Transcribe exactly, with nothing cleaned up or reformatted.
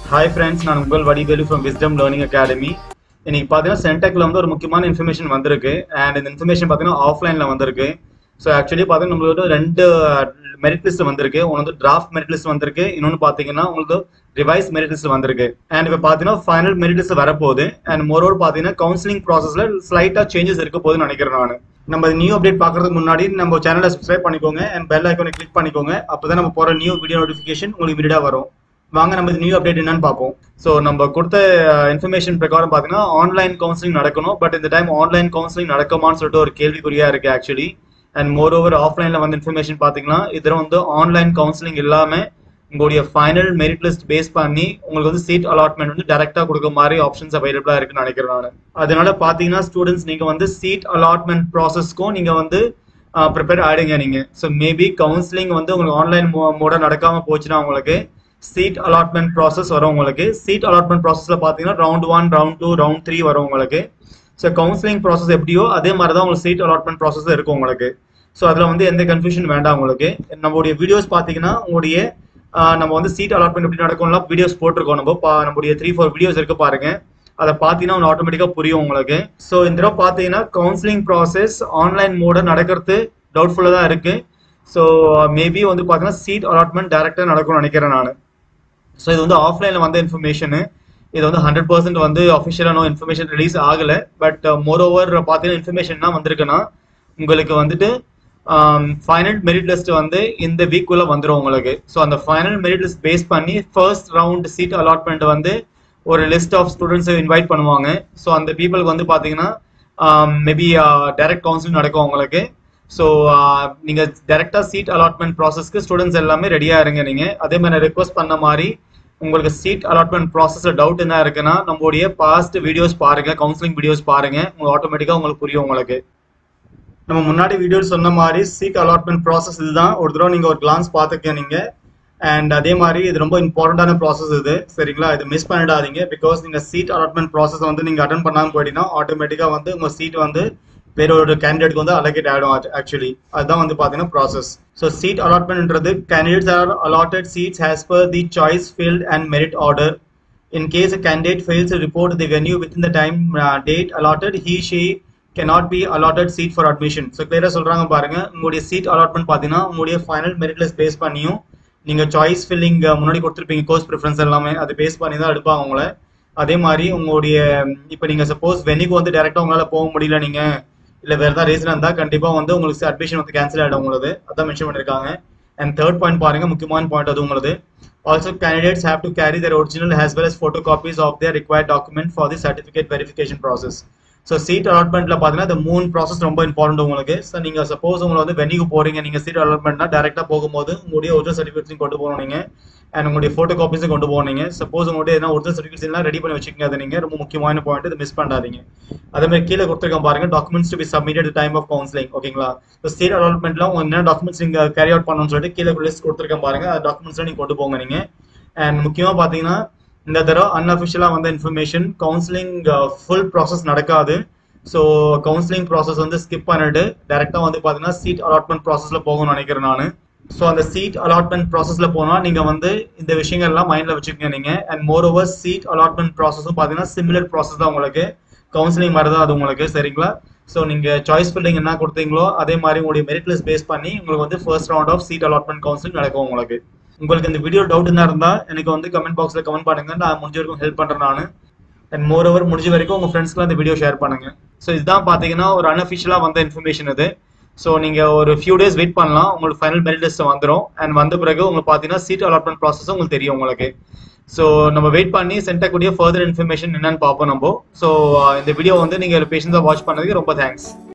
Hi friends, நான் உங்கள் Vadivelu from Wisdom Learning Academy. இன்னைக்கு பார்த்தீங்கன்னா சென்டெக்ல வந்து ஒரு முக்கியமான இன்ஃபர்மேஷன் வந்திருக்கு அண்ட் இந்த இன்ஃபர்மேஷன் பார்த்தீங்கன்னா ஆஃப்லைன்ல வந்திருக்கு. ஸோ ஆக்சுவலி பார்த்தீங்கன்னா நம்மளோட ரெண்டு மெரிட் லிஸ்ட் வந்திருக்கு. ஒன்று வந்து டிராஃப்ட் மெரிட் லிஸ்ட் வந்திருக்கு, இன்னொன்று பார்த்தீங்கன்னா உங்களுக்கு ரிவைஸ் மெரிட் லிஸ்ட் வந்திருக்கு. அண்ட் இப்போ பார்த்தீங்கன்னா ஃபைனல் மெரிட் லிஸ்ட் வரப்போகுது. அண்ட் மோரோவர் பார்த்தீங்கன்னா கவுன்சிலிங் ப்ராசஸ்ல ஸ்லைட்டா சேஞ்சஸ் இருக்க போகுதுன்னு நினைக்கிறேன் நான். நம்ம நியூ அப்டேட் பார்க்கறதுக்கு முன்னாடி நம்ம சேனலை சப்ஸ்கிரைப் பண்ணிக்கோங்க அண்ட் பெல் ஐக்கானை கிளிக் பண்ணிக்கோங்க. அப்போதான் நம்ம போகிற நியூ வீடியோ நோட்டிஃபிகேஷன் உங்களுக்கு இமீடியட்டா வரும். வாங்க நம்ம நியூ அப்டேட் என்னன்னு பார்ப்போம். ஸோ நம்ம கொடுத்த இன்ஃபர்மேஷன் பிரகாரம் பார்த்தீங்கன்னா ஆன்லைன் கவுன்சிலிங் நடக்கணும். பட் இந்த டைம் ஆன்லைன் கவுன்சிலிங் நடக்குமான்னு சொல்லிட்டு ஒரு கேள்விக்குறியா இருக்கு ஆக்சுவலி. அண்ட் மோர் ஓவர் ஆஃப்லைன்ல வந்து இன்ஃபர்மேஷன் பார்த்தீங்கன்னா இதில் வந்து ஆன்லைன் கவுன்சிலிங் இல்லாமல் உங்களுடைய ஃபைனல் மெரிட் லிஸ்ட் பேஸ் பண்ணி உங்களுக்கு வந்து சீட் அலாட்மெண்ட் வந்து டேரக்டா கொடுக்க மாதிரி ஆப்ஷன்ஸ் அவைலபிளா இருக்குன்னு நினைக்கிறேன் நான். அதனால பார்த்தீங்கன்னா ஸ்டூடெண்ட்ஸ் நீங்க வந்து சீட் அலாட்மெண்ட் ப்ராசஸ்க்கும் நீங்க வந்து ப்ரிப்பேர் ஆயிடுங்க நீங்க. ஸோ மேபி கவுன்சிலிங் வந்து உங்களுக்கு ஆன்லைன் மோட நடக்காம போச்சுன்னா உங்களுக்கு சீட் அலாட்மெண்ட் ப்ராசஸ் வரும். உங்களுக்கு சீட் அலாட்மெண்ட் ப்ராசஸ்ல பார்த்தீங்கன்னா round one round two round three வரும் உங்களுக்கு. ஸோ கவுன்சிலிங் ப்ராசஸ் எப்படியோ அதே மாதிரி தான் உங்களுக்கு சீட் அலாட்மெண்ட் ப்ராசஸ் இருக்கும் உங்களுக்கு. ஸோ அதில் வந்து எந்த கன்ஃபியூஷன் வேண்டாம் உங்களுக்கு. நம்மளுடைய வீடியோஸ் பார்த்தீங்கன்னா உங்களுடைய நம்ம வந்து சீட் அலாட்மெண்ட் எப்படி நடக்கும்லாம் வீடியோஸ் போட்டிருக்கோம். நம்ம நம்மளுடைய த்ரீ ஃபோர் வீடியோஸ் இருக்கு பாருங்க, அதை பார்த்தீங்கன்னா உங்களுக்கு ஆட்டோமேட்டிக்காக புரியும் உங்களுக்கு. ஸோ இந்த தடவை பார்த்தீங்கன்னா கவுன்சிலிங் ப்ராசஸ் ஆன்லைன் மோட நடக்கிறது டவுட்ஃபுல்லாக தான் இருக்கு. ஸோ மேபி வந்து பார்த்தீங்கன்னா சீட் அலாட்மெண்ட் டேரக்டாக நடக்கும்னு நினைக்கிறேன் நான். ஸோ இது வந்து ஆஃப்லைனில் வந்த இன்ஃபர்மேஷனு. இது வந்து ஹண்ட்ரட் பர்சன்ட் வந்து அஃபிஷியலான இன்ஃபர்மேஷன் ரிலீஸ் ஆகலை. பட் மோர் ஓவர் பார்த்தீங்கன்னா இன்ஃபர்மேஷன் என்ன வந்திருக்குன்னா உங்களுக்கு வந்துட்டு ஃபைனல் மெரிட் லிஸ்ட் வந்து இந்த வீக்குள்ள வந்துடும் உங்களுக்கு. ஸோ அந்த ஃபைனல் மெரிட் லிஸ்ட் பேஸ் பண்ணி ஃபர்ஸ்ட் ரவுண்ட் சீட் அலாட்மெண்ட் வந்து ஒரு லிஸ்ட் ஆஃப் ஸ்டூடெண்ட்ஸை இன்வைட் பண்ணுவாங்க. ஸோ அந்த பீப்புளுக்கு வந்து பார்த்தீங்கன்னா மேபி டைரக்ட் கவுன்சிலிங் நடக்கும் உங்களுக்கு. ஸோ நீங்கள் டைரெக்டாக சீட் அலாட்மெண்ட் ப்ராசஸ்க்கு ஸ்டூடெண்ட்ஸ் எல்லாமே ரெடியாக இருங்க நீங்கள். அதே மாதிரி ரெக்வஸ்ட் பண்ண மாதிரி உங்களுக்கு சீட் அலாட்மெண்ட் ப்ராசஸில் டவுட் என்ன இருக்குன்னா நம்மளுடைய பாஸ்ட் வீடியோஸ் பாருங்கள், கவுன்சிலிங் வீடியோஸ் பாருங்கள், உங்களுக்கு ஆட்டோமேட்டிக்காக உங்களுக்கு புரியும் உங்களுக்கு. நம்ம முன்னாடி வீடியோ சொன்ன மாதிரி சீட் அலாட்மெண்ட் ப்ராசஸ் இதுதான். ஒரு தடவை நீங்கள் ஒரு கிளான்ஸ் பார்த்துக்க நீங்கள். அண்ட் அதே மாதிரி இது ரொம்ப இம்பார்ட்டண்டான ப்ராசஸ் இது, சரிங்களா? இது மிஸ் பண்ணிடாதீங்க. பிகாஸ் நீங்கள் சீட் அலாட்மெண்ட் ப்ராசஸ் வந்து நீங்கள் அட்டன் பண்ணாமல் போயிட்டீங்கன்னா ஆட்டோமேட்டிக்காக வந்து உங்கள் சீட் வந்து வேற ஒரு கேண்டிடேட்க்கு வந்து அலோகேட் ஆகிடும் ஆக்சுவலி. அதுதான் வந்து பார்த்தீங்கன்னா ப்ராசஸ். ஸோ சீட் அலாட்மெண்ட்ன்றது candidates are allotted seats as per the choice field and merit order. In case a candidate fails to report the venue within the time date allotted he she cannot be allotted seat for admission. So கிளியராக சொல்கிறாங்க பாருங்க. உங்களுடைய seat allotment பார்த்தீங்கன்னா உங்களுடைய final merit list base பண்ணியும் நீங்கள் choice filling முன்னாடி கொடுத்துருப்பீங்க, course preference எல்லாமே அது பேஸ் பண்ணி தான் எடுப்பாங்க உங்களை. அதே மாதிரி உங்களுடைய இப்போ நீங்கள் சப்போஸ் வென்யூக்கு வந்து டேரெக்டாக உங்களால் போக முடியல நீங்கள் இல்லை வேறு ஏதாவது ரீசன் இருந்தால் கண்டிப்பாக வந்து உங்களுக்கு அட்மிஷன் வந்து கேன்சல் ஆகிடும் உங்களுக்கு. அதான் மென்ஷன் பண்ணியிருக்காங்க. அண்ட் தேர்ட் பாயிண்ட் பாருங்க, முக்கியமான பாயிண்ட் அது உங்களுக்கு. Also candidates have to carry their original as well as photocopies of their required document for the certificate verification process. So seat அலாட்மெண்ட்ல பார்த்தீங்கன்னா இந்த மூணு ப்ராசஸ் ரொம்ப இம்பார்ட்டன்ட் உங்களுக்கு. ஸோ நீங்கள் சப்போஸ் உங்களை வந்து வென்யூக்கு போறீங்க, நீங்கள் சீட் அலாட்மெண்ட்னா டேரெக்டாக போகும்போது உங்களுடைய ஒரிஜினல் சர்டிஃபிகேட்ஸையும் கொண்டு போகணும் நீங்கள். அண்ட் உங்களுடைய ஃபோட்டோ காப்பீஸும் கொண்டு போனீங்க. சப்போஸ் உங்களுடைய என்ன ஒரிஜினல் சர்டிஃபிகேட்ஸ் எல்லாம் ரெடி பண்ணி வச்சுக்கோங்க. அது நீங்கள் ரொம்ப முக்கியமான பாயிண்ட், இது மிஸ் பண்ணாதீங்க. அதே மாதிரி கீழே கொடுத்துருக்கோம் பாருங்க, documents to be submitted time of counselling. ஓகேங்களா? ஸோ சீட் அலாட்மெண்ட்ல உங்க என்ன டாக்குமெண்ட்ஸ் நீங்கள் கேரி அவுட் பண்ணணும்னு சொல்லிட்டு கீழே லிஸ்ட் கொடுத்துருக்கேன் பாருங்க. அந்த டாக்குமெண்ட்ஸ் நீங்கள் கொண்டு போங்க நீங்கள். அண்ட் முக்கியமாக பார்த்தீங்கன்னா இந்த தடவை அன்அஃபிஷியலாக வந்த இன்ஃபர்மேஷன் கவுன்சிலிங் ஃபுல் ப்ராசஸ் நடக்காது. ஸோ கவுன்சிலிங் ப்ராசஸ் வந்து ஸ்கிப் பண்ணிட்டு டேரெக்டாக வந்து பார்த்தீங்கன்னா சீட் அலாட்மெண்ட் ப்ராசஸில் போகணும்னு நினைக்கிறேன் நான். ஸோ அந்த சீட் அலாட்மெண்ட் ப்ராசஸில் போனால் நீங்கள் வந்து இந்த விஷயங்கள்லாம் மைண்டில் வச்சுக்கோங்க நீங்கள். And moreover seat allotment ப்ராசஸும் பார்த்தீங்கன்னா சிமிலர் ப்ராசஸ் தான் உங்களுக்கு, கவுன்சிலிங் மாதிரி தான் அது உங்களுக்கு, சரிங்களா? ஸோ நீங்கள் சாய்ஸ் ஃபில்லிங் என்ன கொடுத்தீங்களோ அதே மாதிரி உங்களுடைய மெரிட் லிஸ்ட் பேஸ் பண்ணி உங்களுக்கு வந்து first round of seat allotment counselling நடக்கும் உங்களுக்கு. உங்களுக்கு இந்த வீடியோ டவுட் என்ன இருந்தால் எனக்கு வந்து கமெண்ட் பாக்ஸில் கமெண்ட் பண்ணுங்க, நான் முடிஞ்ச வரைக்கும் ஹெல்ப் பண்ணுறேன் நான். அண்ட் மோர் ஓவர் முடிஞ்ச வரைக்கும் உங்கள் ஃப்ரெண்ட்ஸ்க்குலாம் இந்த வீடியோ ஷேர் பண்ணுங்க. ஸோ இதுதான் பார்த்தீங்கன்னா ஒரு அன்அஃபிஷியலாக வந்த இன்ஃபர்மேஷன் இது. ஸோ நீங்கள் ஒரு ஃபியூ டேஸ் வெயிட் பண்ணலாம், உங்களுக்கு ஃபைனல் மெரிட் லிஸ்ட் வந்துடும். அண்ட் வந்த பிறகு உங்களுக்கு பார்த்தீங்கன்னா சீட் அலாட்மெண்ட் ப்ராசஸும் உங்களுக்கு தெரியும் உங்களுக்கு. ஸோ நம்ம வெயிட் பண்ணி சென்டக்கூடிய ஃபர்தர் இன்ஃபர்மேஷன் என்னன்னு பார்ப்போம் நம்ம. ஸோ இந்த வீடியோ வந்து நீங்கள் பேஷன்ஸாக வாட்ச் பண்ணதுக்கு ரொம்ப தேங்க்ஸ்.